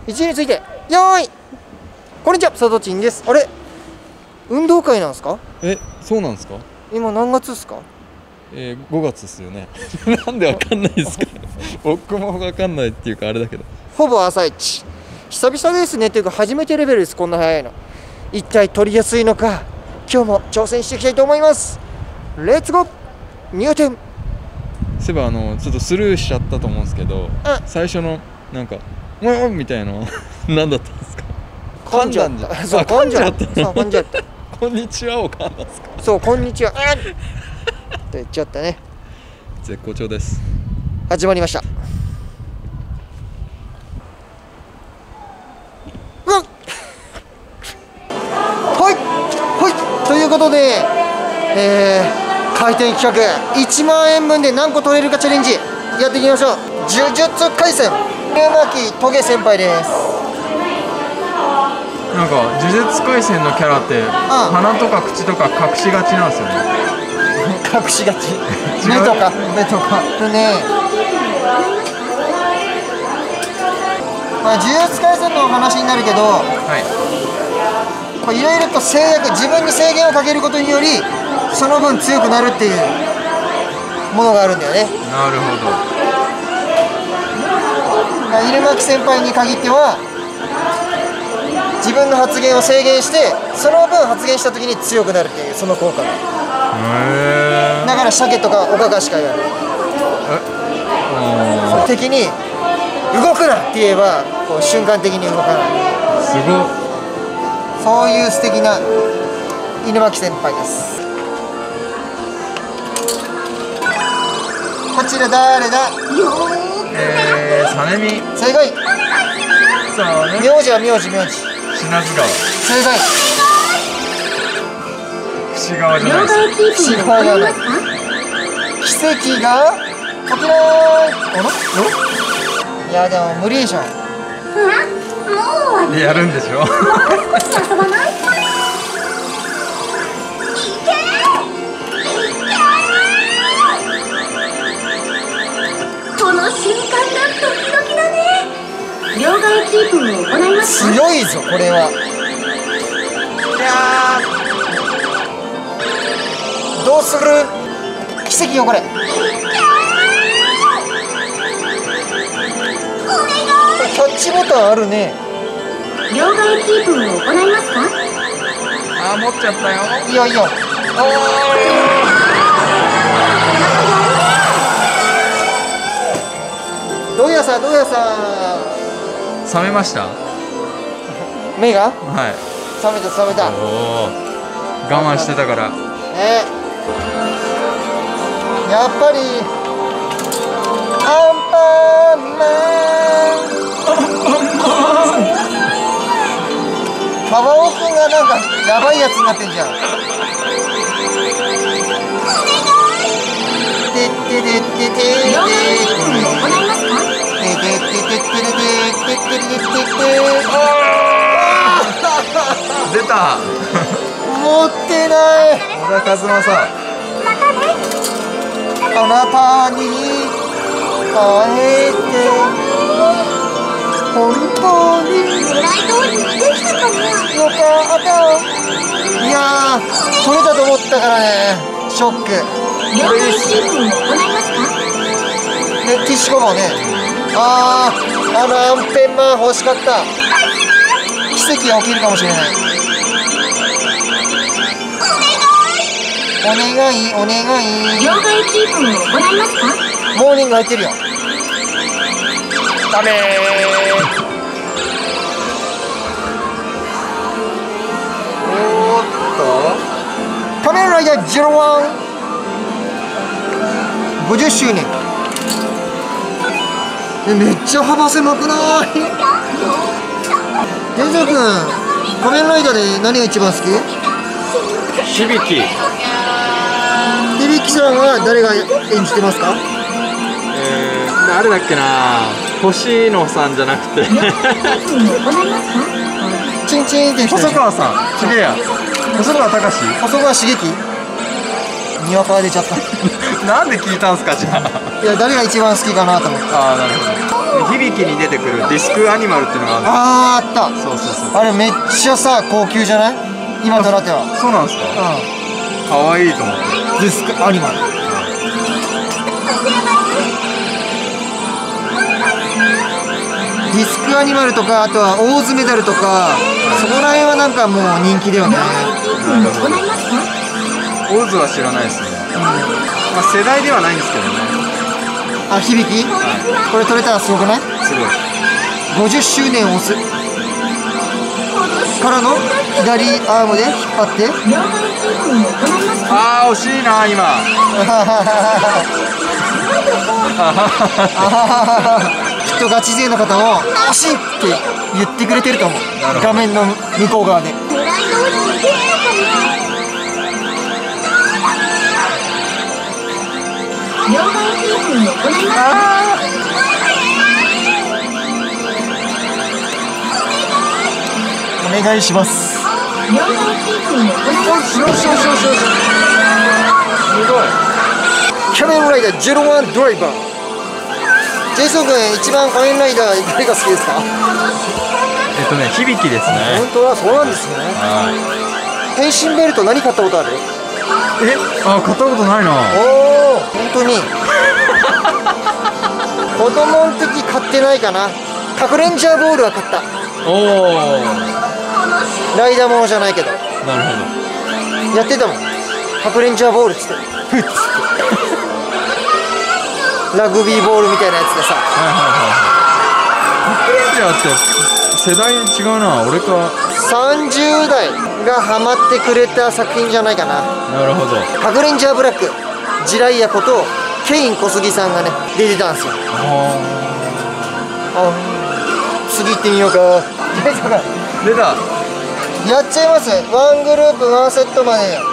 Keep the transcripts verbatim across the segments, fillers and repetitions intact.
位置について、よーい。こんにちは、佐藤ちんです。あれ、運動会なんですか？ え、そうなんですか？ 今何月ですか？ えー、ごがつですよね。なんでわかんないですか？僕もわかんないっていうかあれだけど。 ほぼ朝一。久々ですねっていうか初めてレベルです。こんな早いの。一体取りやすいのか、今日も挑戦していきたいと思います。レッツゴー入店。 そういえばあのちょっとスルーしちゃったと思うんですけど、最初のなんか「もう」みたいなの何だったんですか？ 噛んじゃった。そう、噛んじゃった。そう、噛んじゃった。 こんにちはを噛んだんですか？ そう、こんにちは。と言っちゃったね。 絶好調です。 始まりました。うん。はいはいということで、えー、開店企画いちまんえんぶんで何個取れるかチャレンジやっていきましょう。呪術廻戦龍巻トゲ先輩です。 なんか呪術廻戦のキャラって鼻とか口とか隠しがちなんですよね。 隠しがち。目とか目とかね。まあ呪術廻戦の話になるけど、はい、こういろいろと制約、自分に制限をかけることによりその分強くなるっていうものがあるんだよね。 なるほど。 まあ、入巻先輩に限っては自分の発言を制限してその分発言した時に強くなるっていうその効果。へー。だから鮭とかおかかしか言わない。え敵に動くなって言えばこう瞬間的に動かない。 すごい。 そういう素敵な犬巻先輩です。こちら誰だ？ えー、サネミ。 正解。名字は名字名字。 品津川。 正解。 櫛川じゃないです。 櫛川じゃない。奇跡が起きない。あら？いやでも無理でしょ。 やるんでしょ。 遊ばない？この瞬間がドキドキだね。両替キープを行いますか？ 強いぞこれは。いやーどうする？奇跡よこれ。キャッチボタンあるね。 両替キープを行いますか？ あー持っちゃったよ。 いいよいいよ。どうやさどうやさ冷めました？ 目が？ はい。 冷めた冷めた。 おお。我慢してたから。 ね。やっぱりアンパンマン。カバオくんがなんかやばいやつになってんじゃん。てってれっててて両替キープを行いますか？ ててててててててててて。 出た。 持ってない。 小田和正。 あなたに会えて本当に狙い通りにできたかな？ よかった。いやー取れたと思ったからね。ショック。 両替キープを行いますか？ ね、ティッシュコバね。あーあのアンペンマン欲しかった。奇跡が起きるかもしれない。お願いお願い。 両替キープを行いますか？ モーニング入ってるよ。ダメー。おーっと仮面ライダーゼロワンごじゅっしゅうねん。えめっちゃ幅狭くない？デゾ君仮面ライダーで何が一番好き？ 響。 響さんは誰が演じてますか？ えー、誰だっけな。星野さんじゃなくてチンチンって細川さん。違うや。細川たかし。 細川茂樹。にわかが出ちゃった。 なんで聞いたんすかじゃあ。 いや誰が一番好きかなと思って。 ああなるほど。 響きに出てくるディスクアニマルっていうのがある。 あー、あった。 そうそうそう。 あれめっちゃさ高級じゃない？今となっては。 そうなんですか。可愛いと思って。 ディスクアニマル。ディスクアニマルとか、あとはオーズメダルとか、そこら辺はなんかもう人気だよね。 オーズは知らないですね。うん、まあ世代ではないんですけどね。 あ、響き、はい、これ取れたらすごくない？ すごい。 ごじゅっしゅうねんを押すからの左アームで引っ張って。 あー、惜しいな今。 きっとガチ勢の方も惜しいって言ってくれてると思う。画面の向こう側で。あお願いします。すごい。キャメンライダーゼロワンドライバー。ジェイソン君、一番仮面ライダー誰が好きですか？ えっとね、響きですね。 本当はそうなんですね。はい。変身ベルト何買ったことある？ え、あ、買ったことないな。 おお、本当に。子供の時買ってないかな。カクレンジャーボールは買った。おお。ライダーものじゃないけど。 なるほど。やってたもん。カクレンジャーボールっつって。ふっつって。ラグビーボールみたいなやつでさ。はいはいはいはい。カクレンジャーって世代違うな。俺か。 さんじゅう代がハマってくれた作品じゃないかな。 なるほど。 カクレンジャーブラック、ジライヤことケイン小杉さんがね出てたんですよ。ああ、次行ってみようか。 出た。 やっちゃいます。ワングループワンセットまで。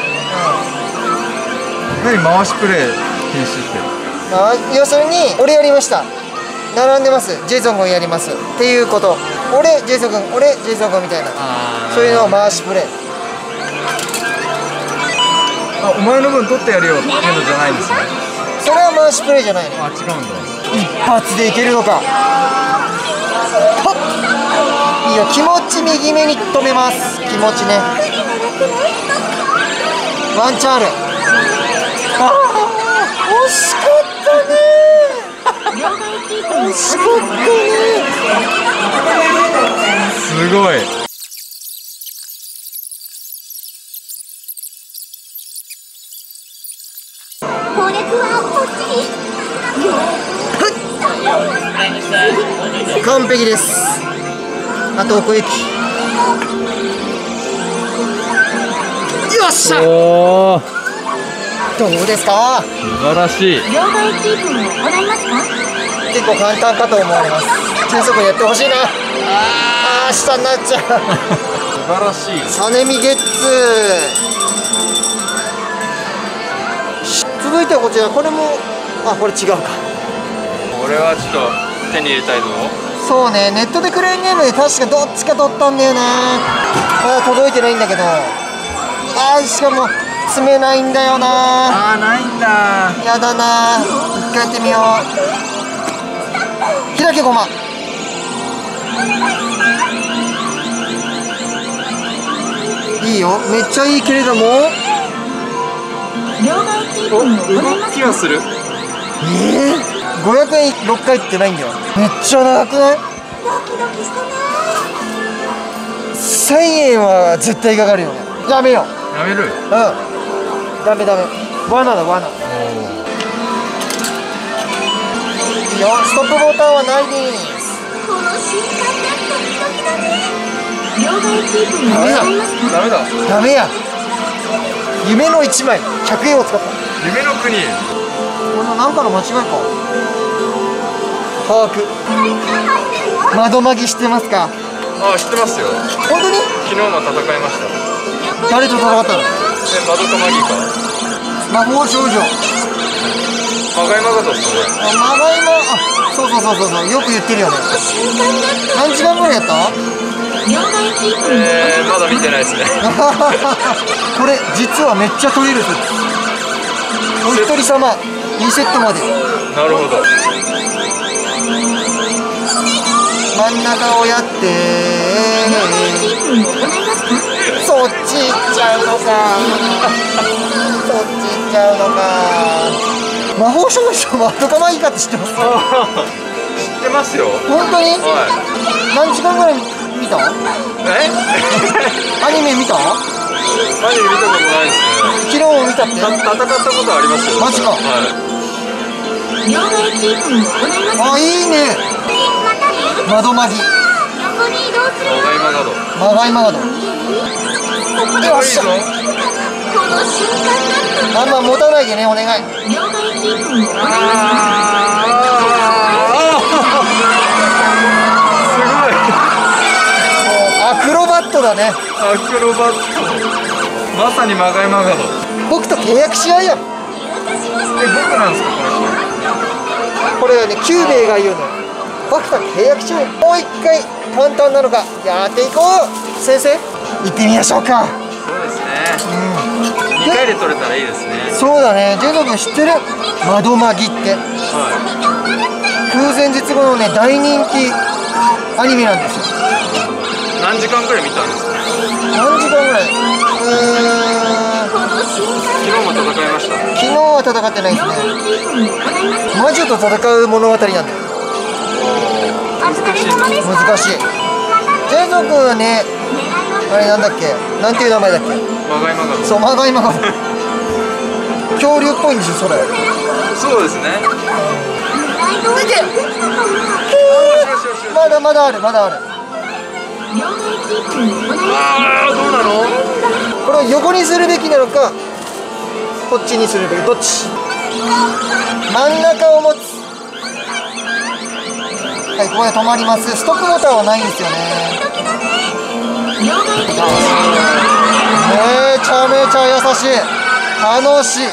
うん、何回しプレイ禁止って。 あ、要するに俺やりました。並んでます。ジェイソン君やりますっていうこと。俺ジェイソン君、俺ジェイソン君みたいな。そういうのを回しプレイ。 あ、お前の分取ってやるよっていうのじゃないんですね。 それは回しプレイじゃないの。 あ、違うんだ。 一発でいけるのか。いいよ、気持ち右目に止めます。気持ちね。ワンチャンある。ああ、惜しかったね。惜しかったね。 すごい。 完璧です。あと奥行き。よっしゃ。おー、どうですか？ 素晴らしい。 両替キープを行いますか？ 結構簡単かと思われます。迅速にやってほしいな。あー、下になっちゃう。 素晴らしい。 サネミゲッツ。続いてはこちら。これも、あ、これ違うか。 これはちょっと手に入れたいぞ。 そうね、ネットでクレーンゲームで確かどっちか取ったんだよね。まだ届いてないんだけど。あー、しかも積めないんだよな。 あー、ないんだ。 やだな。一回やってみよう。開けごま。いいよ、めっちゃいいけれども。 お、動きはする。 えー、ごひゃくえんろっかいってないんだよ。めっちゃ長くない？せんえんは絶対かかるよね。やめよう。 やめる。うん、 ダメダメ。罠だ罠。いいよ、ストップボタンはないです。この瞬間がドキドキだね。両替キープにダメだ。ダメだ。 ダメや。夢のいちまいひゃくえんを使った。 夢の国。 このなんかの間違いか。把握。窓マギしてますか？ ああ、知ってますよ。 本当に？ 昨日も戦いました。 誰と戦ったの？ え、マドカマギか。 魔法少女。 マガイマガトっすね。 あ、マガイマ、あ、そうそうそうそうそう、よく言ってるよね。何時間ぐらいやった？ えー、まだ見てないですね。 これ実はめっちゃ取れる説。お一人様にセットまで。 なるほど。 ん中をやってそっち行っちゃうのかそっち行っちゃうのか。魔法少女マッドカマギカって知ってます？ 知ってますよ。 本当に？ はい。 何時間ぐらい見た？ え？ アニメ見た？ アニメ見たことないですね。 昨日も見たって？ 戦ったことありますよ。 マジか。 はい。 あ、いいね。窓マギ。マガイマガド。よっしゃ。あんま持たないでね、お願い。アクロバットだね。 アクロバット。まさにマガイマガド。 僕と契約し合いや。 え、僕なんですか、この人。 これはね、キューベイが言うの。僕と契約しよう。もう一回簡単なのかやっていこう。先生、行ってみましょうか。 そうですね。 うん。 にかいで取れたらいいですね。 そうだね。ジェイソン君知ってる？窓マギって。 は空前絶後のね、大人気アニメなんですよ。 何時間ぐらい見たんですか？ 何時間ぐらい？うーん。 昨日も戦いました。 昨日は戦ってないですね。魔女と戦う物語なんだよ。 難しいな。 難しい。ジェイソン君はね、あれなんだっけ、なんていう名前だっけ。 マガイマガド。 そう、マガイマガド。恐竜っぽいんでしょ、それ。 そうですね。 見て。まだまだある、まだある。 ああ、どうなの？ これを横にするべきなのか、こっちにするべき、どっち？真ん中を持つ。はい、ここで止まります。ストップボタンはないんですよね。めちゃめちゃ優しい。楽しい。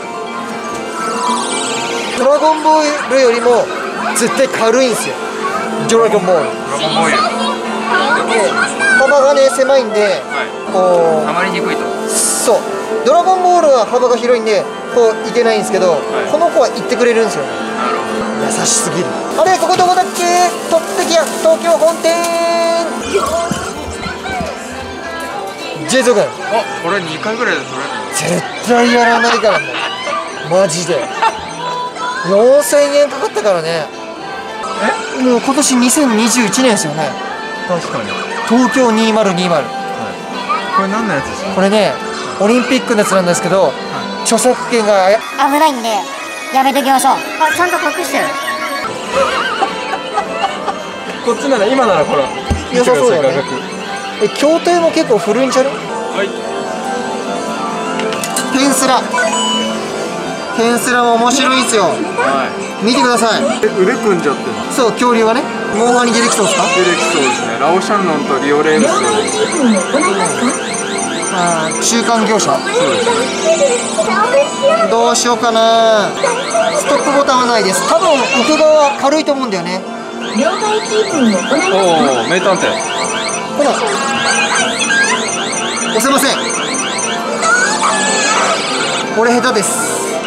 ドラゴンボールよりも絶対軽いんですよ。ドラゴンボール。 ドラゴンボール。 幅がね狭いんで、 はい、 こうはまりにくいと。 そう。ドラゴンボールは幅が広いんでこういけないんですけど、はい、この子は行ってくれるんですよね。 なるほど。 優しすぎる。あれここどこだっけ？取ってきや東京本店。ジェイソン君。 あ、これにかいぐらいで取れるの？ 絶対やらないからね。マジで。よんせんえんかかったからね。え？もう今年にせんにじゅういちねんですよね。 確かに。 東京にせんにじゅう。はい。 これ何のやつですか？ これね、オリンピックのやつなんですけど、はい、著作権が危ないんでやめときましょう。あ、ちゃんと隠してる。 こっちなら今ならこれ良さそうだよね。え、筐体も結構古いんちゃう？はい。テンスラ。テンスラも面白いんですよ。はい。見てください。 え、腕組んじゃってる。 そう、恐竜がね。モンハンに出てきそうですか？ 出てきそうですね。ラオシャンロンとリオレンス。 ああ、中間業者。 そうですね。 どうしようかな。ストップボタンはないです。多分奥側は軽いと思うんだよね。 おお、名探偵。 ほら。押せません。これ下手です。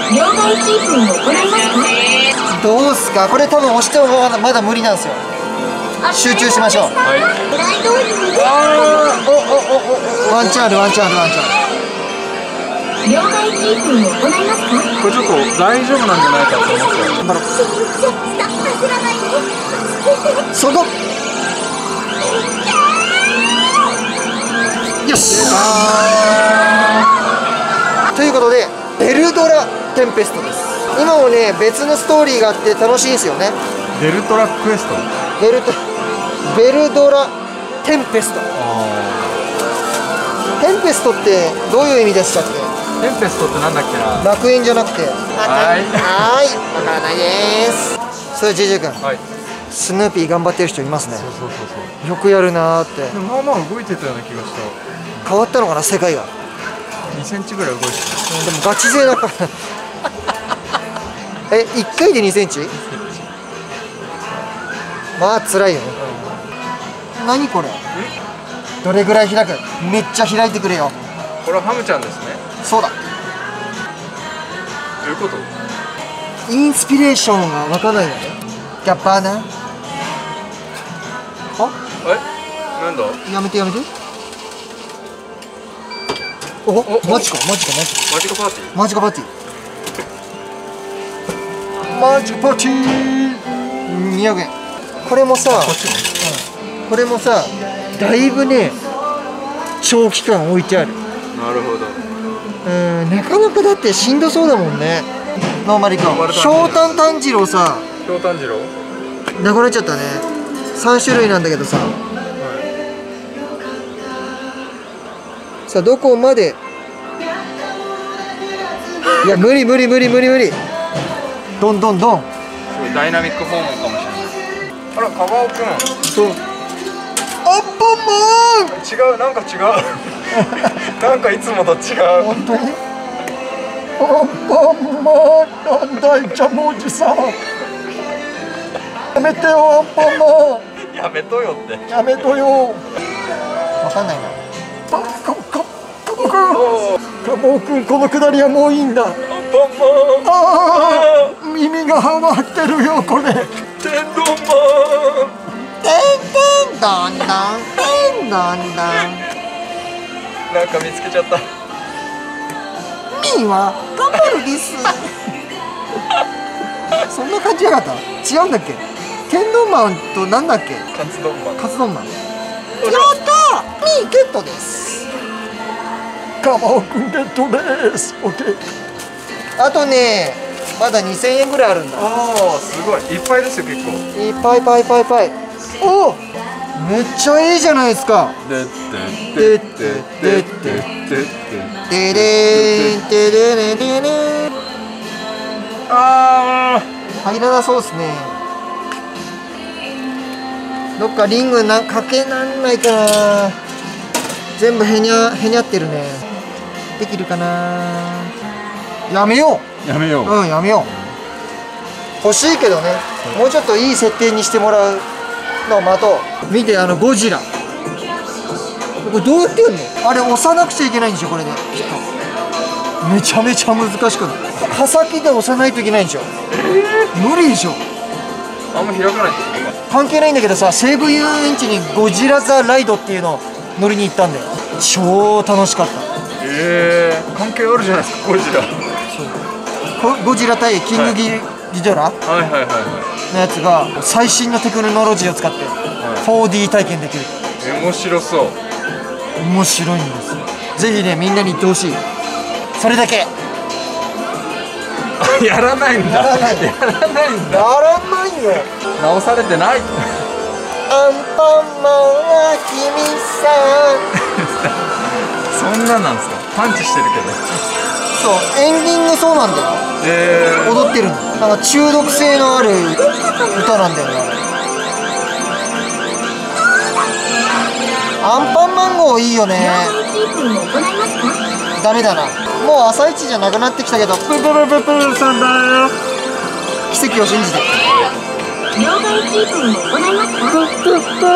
どうすか。これ多分押してもまだまだ無理なんですよ。集中しましょう。はい。おおおお、ワンチャンある、ワンチャンある、ワンチャンある。 これちょっと大丈夫なんじゃないかと思って。頑張ろう。そこ。よし。ということで、ベルドラテンペストです。今もね、別のストーリーがあって楽しいんですよね。 ベルトラクエスト。 ベルト。ベルドラテンペスト。テンペストってどういう意味でしたっけ？ テンペストってなんだっけな。 楽園じゃなくて。 はい。 はい。わからないです。それジェイジェイ君。はい。スヌーピー頑張ってる人いますね。 そうそうそうそう。 よくやるなーって。 でもまあまあ動いてたような気がした。 変わったのかな世界が。 にセンチぐらい動いてた。 でもガチ勢だから。え、いっかいでにセンチ？まあ辛いよね。何これ？どれぐらい開く？めっちゃ開いてくれよ。 これはハムちゃんですね。 そうだ。 どういうこと？ インスピレーションが湧かないのね。ギャッパーな。 あえなんだ。 やめてやめて。おおマジかマジかマジかマジカパーティー。 マジカパーティーマジカパーティーにひゃくえん。これもさ、うん、これもさだいぶね長期間置いてある。 なるほど。 うん、なかなかだってしんどそうだもんね。ノーマルか。ひょうたん炭治郎さ、 ひょうたんじろうなくなっちゃったね。さん種類なんだけどさ、はい、さあどこまで。いや無理無理無理無理無理。どんどんどん。 すごいダイナミック訪問かもしれない。あら、カバオくん。 そう。アンパンマン。 違う、なんか違う。なんかいつもと違う。 本当に。アンパンマン、なんだいジャムおじさん。やめてよアンパンマン。 やめとよって。 やめとよ。わかんないな。カカカカモくん、このくだりはもういいんだ。アンパンマン。ああ、耳がはまってるよこれ。 天丼マン。 てんてんどんどんてんどんどん。 なんか見つけちゃった。 みーは頑張るです。そんな感じじゃなかった。違うんだっけ。天丼マンとなんだっけ。 カツ丼マン。 カツ丼マン。やったー、みーゲットです。カバオくんゲットです。オッケー。あとねまだにせんえんぐらいあるんだ。 ああ、すごいいっぱいですよ。結構いっぱいいっぱいいっぱいいっぱい。おお、めっちゃいいじゃないですか。 でってでってでってでれーんてれれれれ。 あ入らなそうですね。どっかリングなかけなんないかな。全部へにゃへにゃってるね。できるかな。やめよあ、やめよう。 う。うん、やめよう。欲しいけどね、もうちょっといい設定にしてもらうのを待とう。見て、あのゴジラ。これどうやってやるの。あれ押さなくちゃいけないんでしょこれで。きっとめちゃめちゃ難しくない。刃先で押さないといけないんでしょ。えー、無理でしょ。 あんま開かない。 関係ないんだけどさ、西武遊園地にゴジラザライドっていうのを乗りに行ったんだよ。超楽しかった。 ええー、関係あるじゃないですかゴジラ。 ゴゴジラ対キングギギドラはいはいはいはいのやつが最新のテクノロジーを使って フォーディー 体験できる。 面白そう。 面白いんですよ。ぜひねみんなに行ってほしい。それだけ。 やらないんだ。 やらないやらないんだ。 やらないよ。 直されてない。 アンパンマンは君さ。 そんななんですか。パンチしてるけど。 そう、エンディングそうなんだよ。 えー、 踊ってるの。なんか中毒性のある歌なんだよね。アンパンマン号いいよね。ダメだな。もう朝一じゃなくなってきたけど、プププププさんだよ。奇跡を信じて。 両替キープも行いますか。 ププププ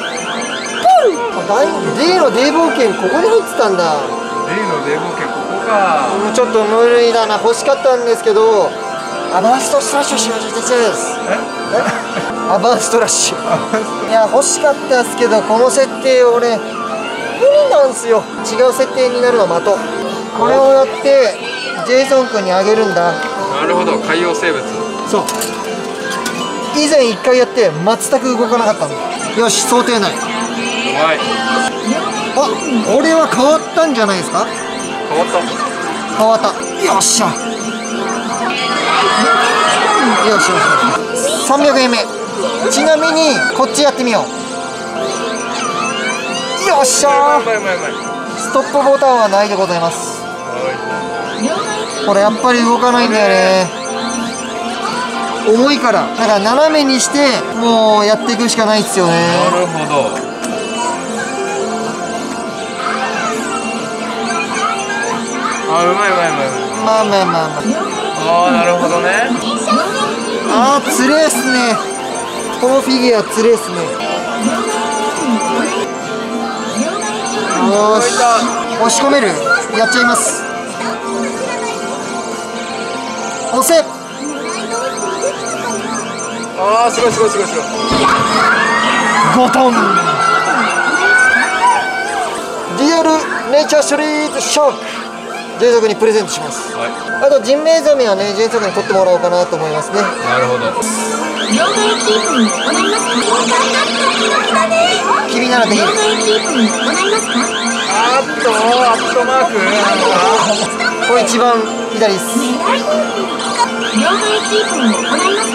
デイのデイ冒険ここに入ってたんだ。 デイのデイ冒険ここか。 もうちょっと無理だな。欲しかったんですけど、アバンストスラッシュしようとしてです。えアバンストラッシュ。いや欲しかったですけど、この設定俺無理なんすよ。違う設定になるの待とう。これをやってジェイソン君にあげるんだ。 なるほど、海洋生物。 そう、以前一回やって全く動かなかったんだ。よし、想定内。 うまい。 あ、俺は変わったんじゃないですか。 変わった。 変わった。よっしゃ。よしよしよし。さんびゃくえんめ。ちなみにこっちやってみよう。よっしゃー。 うまいうまいうまい。 ストップボタンはないでございます。これやっぱり動かないんだよね。重いから。だから斜めにしてもうやっていくしかないっすよね。 なるほど。あ、うまいうまいうまい。 まあまあまあまあ。 ああ、なるほどね。 あー、つれえっすね。このフィギュアつれえっすね。よーし、押し込める。やっちゃいます。押せ。 ああ、すごいすごいすごいすごい。 ゴトン。リアルネイチャーシリーズショック、ジェイソクにプレゼントします。 はい、 あとジンベエザメはね、ジェイソクに取ってもらおうかなと思いますね。 なるほど。 両替キープに行いますか。だね。 君ならできる。 両替キープに行いますか。 あっとアットマークなんかこれ一番左です。 両替キープに行います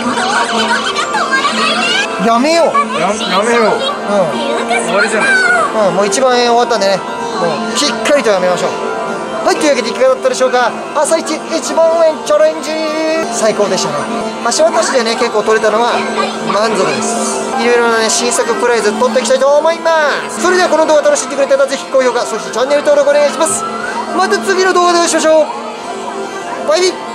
か。 やめよう。 ややめよう。 うん終わりじゃないですか。 うん、もういちまんえん終わったんでね、もうしっかりとやめましょう。はい、というわけでいかがだったでしょうか。朝一いちまんえんチャレンジ、最高でしたね。橋渡しでね、結構取れたのは満足です。いろいろなね、新作プライズ取っていきたいと思います。それではこの動画楽しんでくれたらぜひ高評価、そしてチャンネル登録お願いします。また次の動画でお会いしましょう。バイビー。